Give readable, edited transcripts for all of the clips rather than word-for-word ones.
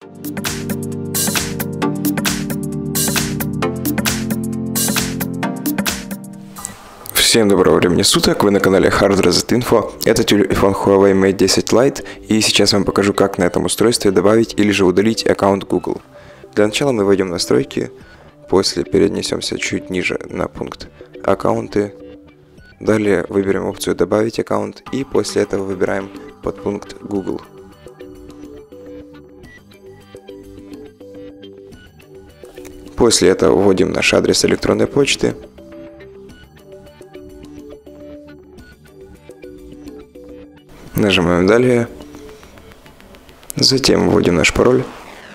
Всем доброго времени суток, вы на канале Hard Reset Info. Это телефон Huawei Mate 10 Lite, и сейчас вам покажу, как на этом устройстве добавить или же удалить аккаунт Google. Для начала мы войдем в настройки, после перенесемся чуть ниже на пункт аккаунты. Далее выберем опцию добавить аккаунт и после этого выбираем подпункт Google. После этого вводим наш адрес электронной почты. Нажимаем «Далее», затем вводим наш пароль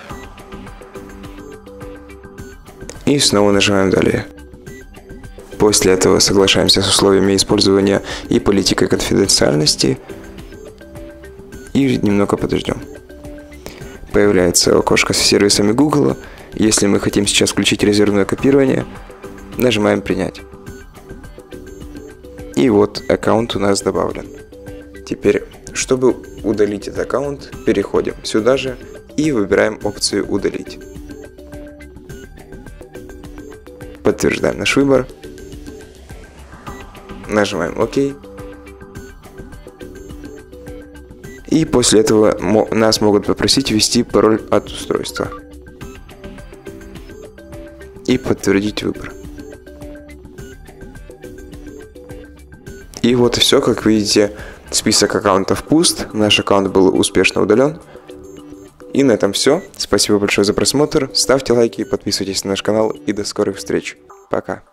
и снова нажимаем «Далее». После этого соглашаемся с условиями использования и политикой конфиденциальности и немного подождем. Появляется окошко с сервисами Google. Если мы хотим сейчас включить резервное копирование, нажимаем «Принять». И вот аккаунт у нас добавлен. Теперь, чтобы удалить этот аккаунт, переходим сюда же и выбираем опцию «Удалить». Подтверждаем наш выбор. Нажимаем «Ок». И после этого нас могут попросить ввести пароль от устройства. И подтвердить выбор. И вот и все, как видите. Список аккаунтов пуст, наш аккаунт был успешно удален. И на этом все. Спасибо большое за просмотр. Ставьте лайки, подписывайтесь на наш канал и до скорых встреч. Пока.